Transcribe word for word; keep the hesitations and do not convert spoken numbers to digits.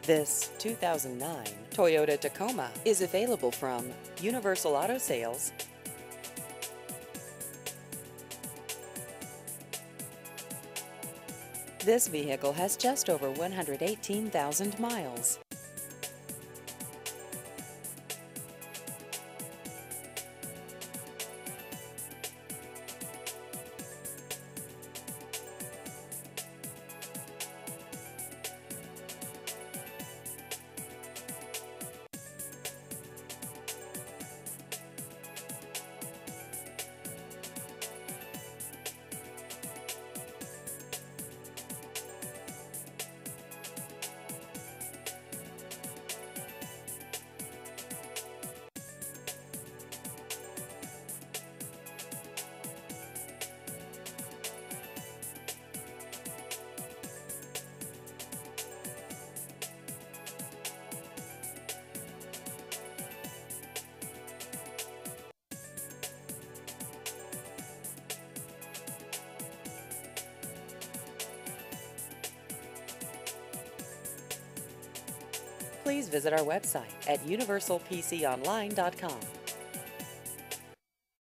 This two thousand nine Toyota Tacoma is available from Universal Auto Sales. This vehicle has just over one hundred eighteen thousand miles. Please visit our website at universal p c online dot com.